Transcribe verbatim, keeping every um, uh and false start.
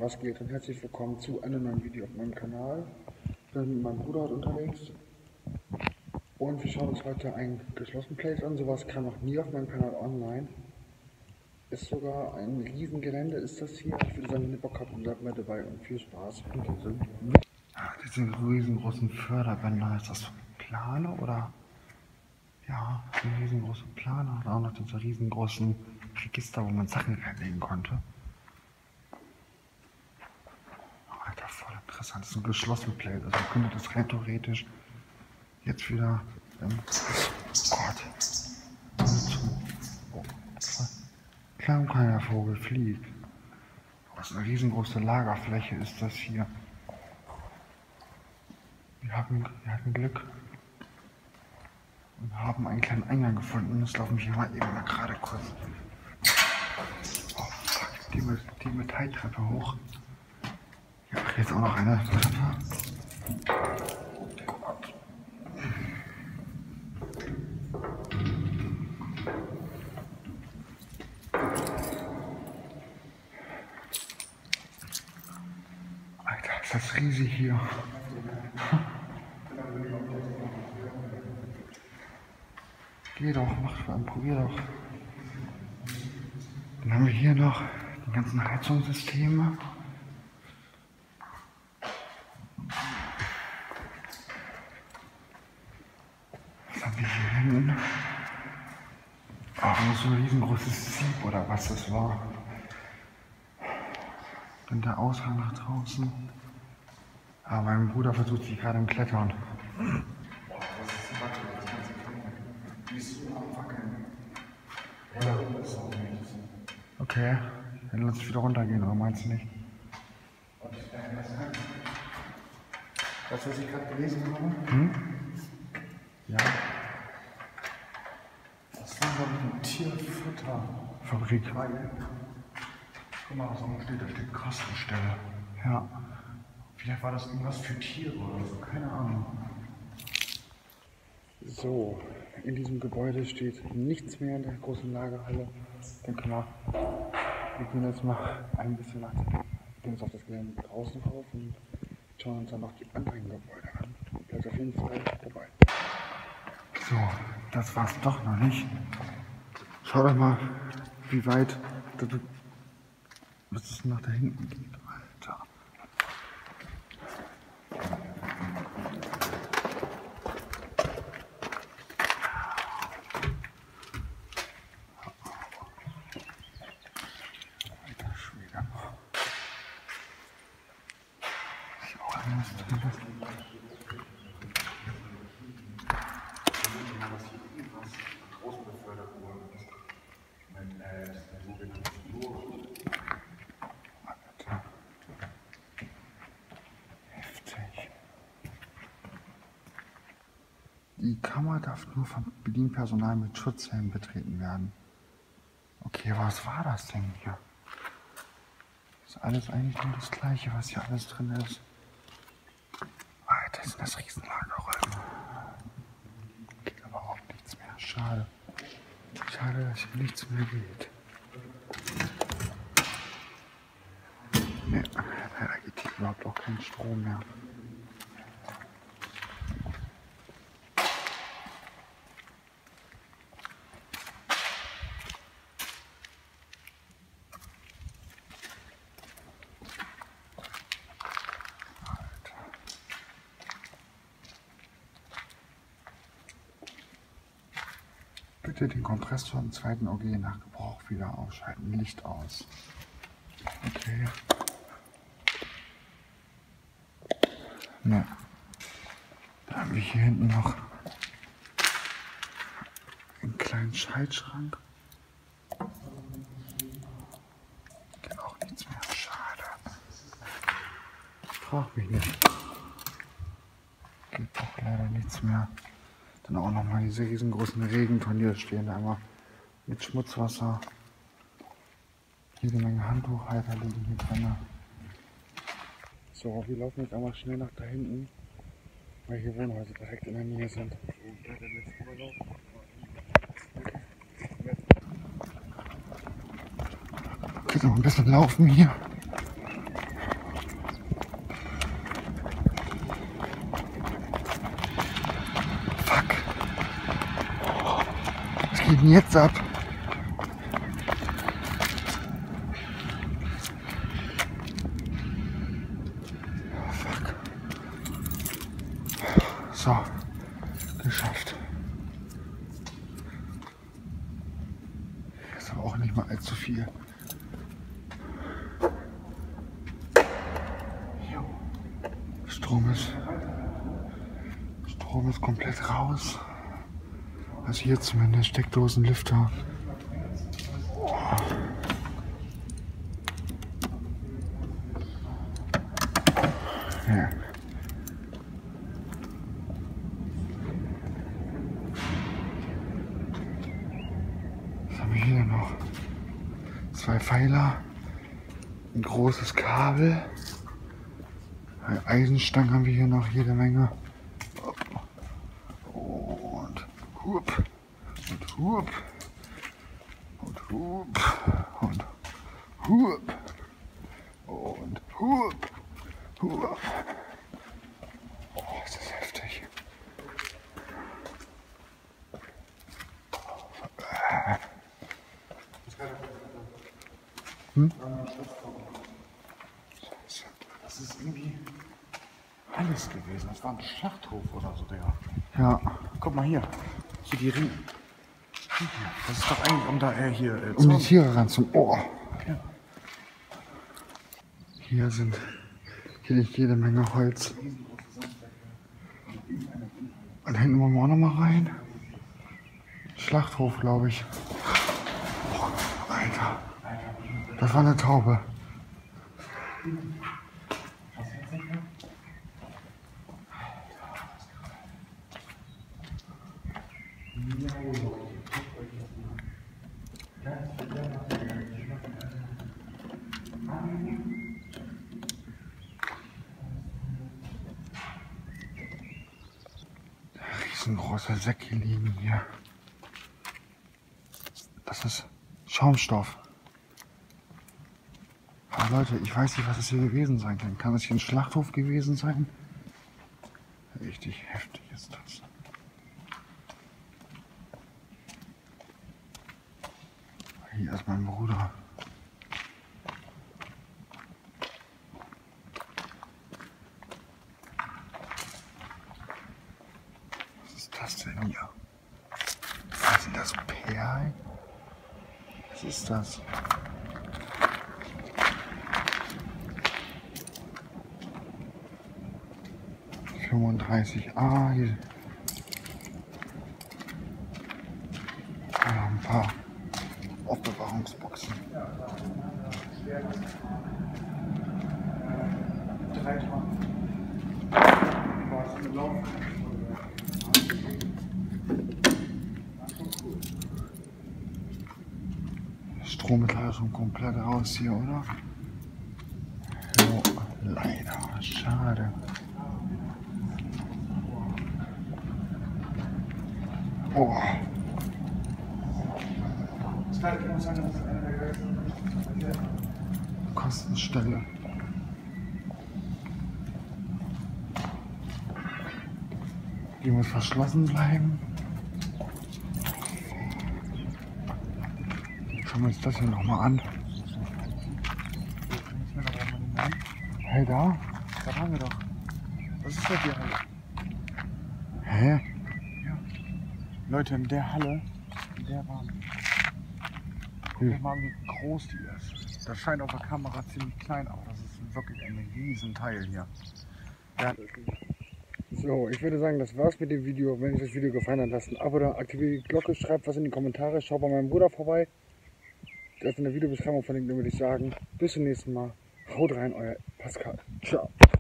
was geht und herzlich willkommen zu einem neuen Video auf meinem Kanal. Ich bin mit meinem Bruder heute unterwegs und wir schauen uns heute ein geschlossenen Place an. Sowas kam noch nie auf meinem Kanal online. Ist sogar ein Riesengelände, ist das hier. Ich würde sagen, wenn ihr Bock habt, bleibt mal dabei und viel Spaß. Und diese, ah, diese riesengroßen Förderbänder, ist das Plane oder? Ja, ein riesengroßer Planer und auch noch diese riesengroßen Register, wo man Sachen reinlegen konnte. Alter, voll interessant. Das ist ein geschlossenes Place. Also man könnte das rein theoretisch jetzt wieder. Ähm, oh Gott. Oh, klein kleiner Vogel fliegt. Was eine riesengroße Lagerfläche ist das hier. Wir haben, wir hatten Glück. Und haben einen kleinen Eingang gefunden. Das laufen wir hier mal eben mal gerade kurz. Oh fuck, die, die Metalltreppe hoch. Ja, jetzt auch noch eine Treppe. Alter, ist das riesig hier. Geh doch, mach vor allem, probier doch. Dann haben wir hier noch die ganzen Heizungssysteme. Was haben wir hier hinten? Oh, so ein riesengroßes Sieb oder was das war. Dann der Ausgang nach draußen. Aber mein Bruder versucht sich gerade im Klettern. Okay, dann lass ich wieder runtergehen, oder meinst du nicht? Weißt du, was ich gerade gelesen habe? Hm? Ja. Das war, glaube ich, eine Tierfutterfabrik. Guck mal, was oben steht, da steht Kostenstelle. Ja. Vielleicht war das irgendwas für Tiere oder so, keine Ahnung. So, in diesem Gebäude steht nichts mehr in der großen Lagerhalle. Dann können wir, wir gehen jetzt mal ein bisschen nach, wir gehen jetzt auf das Gelände draußen rauf und schauen uns dann noch die anderen Gebäude an. Bleibt auf jeden Fall dabei. So, das war's doch noch nicht. Schaut euch mal, wie weit das es nach da hinten geht, Alter. Die Kammer darf nur vom Bedienpersonal mit Schutzhelm betreten werden. Okay, was war das denn hier? Ist alles eigentlich nur das Gleiche, was hier alles drin ist. Alter, sind das Riesenlagerräume. Geht aber auch nichts mehr. Schade. Schade, dass hier nichts mehr geht. Ne, da geht hier überhaupt auch kein Strom mehr. Bitte den Kompressor im zweiten O G nach Gebrauch wieder ausschalten. Licht aus. Okay. Ne. Da haben wir hier hinten noch einen kleinen Schaltschrank. Geht auch nichts mehr. Schade. Frag mich nicht. Geht auch leider nichts mehr. Dann auch nochmal diese riesengroßen Regentonnen, die da stehen, einmal mit Schmutzwasser. Jede Menge Handtuchhalter liegen hier drin. So, wir laufen jetzt einmal schnell nach da hinten, weil hier Wohnhäuser direkt in der Nähe sind. Okay, noch ein bisschen laufen hier. geht denn jetzt ab? Oh, fuck. So, geschafft. Ist aber auch nicht mal allzu viel. Strom ist, Strom ist komplett raus. Also hier zumindest Steckdosenlüfter. Ja. Was haben wir hier noch? Zwei Pfeiler, ein großes Kabel. Eine Eisenstange haben wir hier noch jede Menge. Und hup, und hup, und hup, und hup, und hup, hup. Oh, ist das heftig. Hm? Das ist irgendwie alles gewesen. Das war ein Schlachthof oder so, Digga. Ja. Guck mal hier. Hier die Ringe. Das ist doch eigentlich um da äh, hier. Äh, um die Tiere ran zum Ohr. Ja. Hier sind. Hier liegt jede Menge Holz. Und hinten wollen wir auch noch mal rein. Schlachthof, glaube ich. Oh, Alter. Das war eine Taube. Riesengroße Säcke liegen hier. Das ist Schaumstoff. Aber Leute, ich weiß nicht, was das hier gewesen sein kann. Kann das hier ein Schlachthof gewesen sein? Richtig heftig ist das. Hier ist mein Bruder. Was ist das denn hier? Was sind das? Perlen? Was ist das? fünfunddreißig A. Hier. Ja, ein paar Aufbewahrungsboxen. Strom ist leider schon komplett raus hier, oder? Jo, leider. Schade. Oh. Kostenstelle. Die muss verschlossen bleiben. Schauen wir uns das hier nochmal an. Hey, da? Da waren wir doch. Was ist das hier? Hä? Ja. Leute, in der Halle, in der waren wir. Guck hm. mal, wie groß die ist. Das scheint auf der Kamera ziemlich klein, aber das ist wirklich ein riesen Teil hier. Ja. So, ich würde sagen, das war's mit dem Video. Wenn euch das Video gefallen hat, lasst ein Abo da, aktiviert die Glocke, schreibt was in die Kommentare, schaut bei meinem Bruder vorbei. Der ist in der Videobeschreibung verlinkt, dann würde ich sagen, bis zum nächsten Mal. Haut rein, euer Pascal. Ciao.